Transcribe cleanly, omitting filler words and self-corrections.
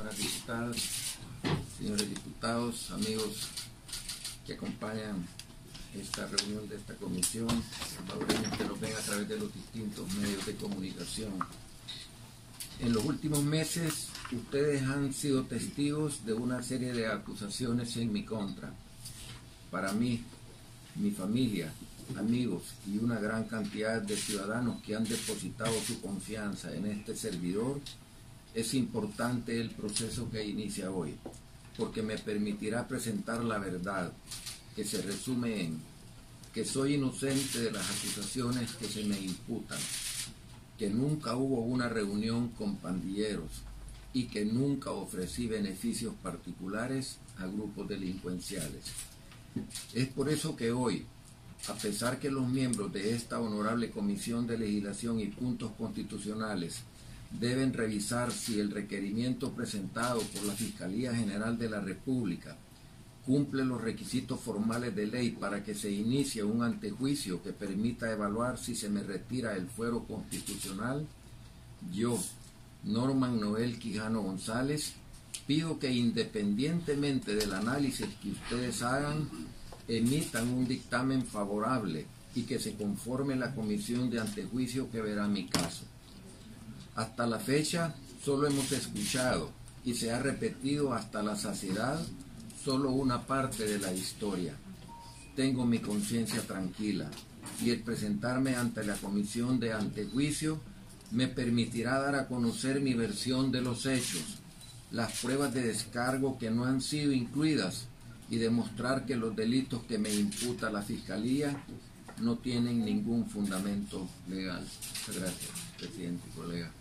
señoras diputadas, señores diputados, amigos que acompañan esta reunión de esta comisión, salvadoreños que nos ven a través de los distintos medios de comunicación. En los últimos meses, ustedes han sido testigos de una serie de acusaciones en mi contra. Para mí, mi familia, amigos y una gran cantidad de ciudadanos que han depositado su confianza en este servidor, es importante el proceso que inicia hoy, porque me permitirá presentar la verdad, que se resume en que soy inocente de las acusaciones que se me imputan, que nunca hubo una reunión con pandilleros y que nunca ofrecí beneficios particulares a grupos delincuenciales. Es por eso que hoy, a pesar que los miembros de esta honorable Comisión de Legislación y Puntos Constitucionales deben revisar si el requerimiento presentado por la Fiscalía General de la República cumple los requisitos formales de ley para que se inicie un antejuicio que permita evaluar si se me retira el fuero constitucional, yo, Norman Noel Quijano González, pido que independientemente del análisis que ustedes hagan, emitan un dictamen favorable y que se conforme la comisión de antejuicio que verá mi caso. Hasta la fecha solo hemos escuchado y se ha repetido hasta la saciedad solo una parte de la historia. Tengo mi conciencia tranquila y el presentarme ante la comisión de antejuicio me permitirá dar a conocer mi versión de los hechos, las pruebas de descargo que no han sido incluidas y demostrar que los delitos que me imputa la Fiscalía no tienen ningún fundamento legal. Muchas gracias, presidente y colega.